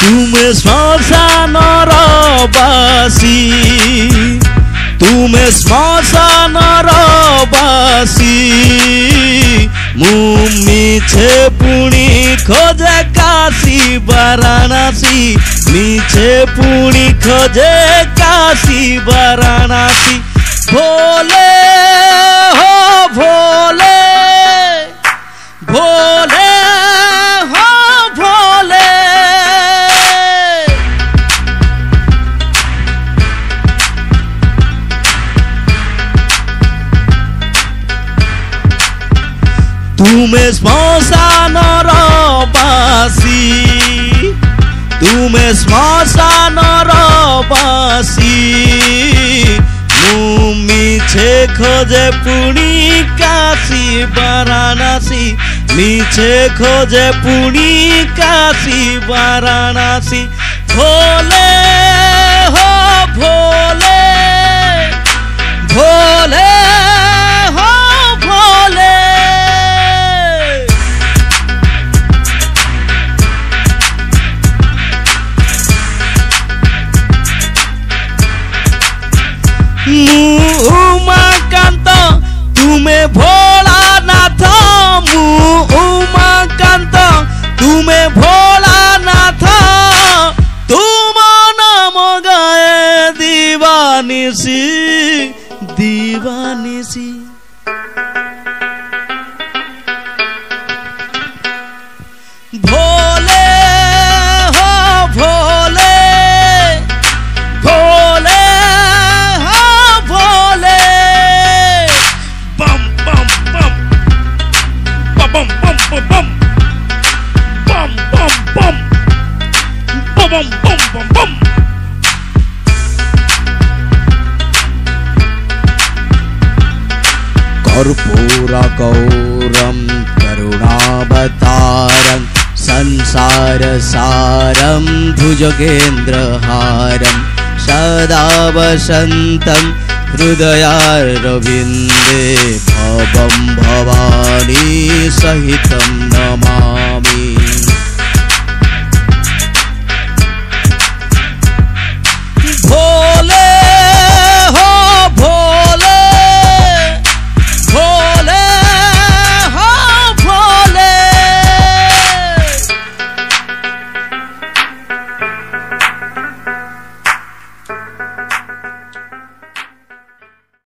तुमे श्मशानर बासी तुमे श्मशानर बासी मु मिछे पुणी खोजे काशी वाराणसी मिछे पुणी खोजे काशी वाराणसी भोले हो भोले भोले हो भोले तुमे श्मशानर बासी तुमे श्मशानर बासी मु मिछे खोजे पुणी काशी वाराणसी मिछे खोजे पुणी काशी वाराणसी भोले हो भोले भोले हो भोले उमाकांत तुमे भोलानाथ मु उमाकांत तुमे भोलानाथ तुम नाम गाए दीवानिसी दीवानिसी भोले हो Bhole Bhole bum bum bum bum bum bum bum bum bum bum bum कर्पूर गौरम करुणावतारम संसार सारम भुजगेन्द्रहारम सदा वसन्तं हृदयारविन्दे भवं भवानी सहितं नमामि।